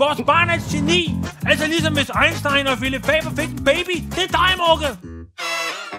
Vores barn er et geni. Altså ligesom hvis Einstein og Philip Faber fik en baby. Det er dig, Mugge.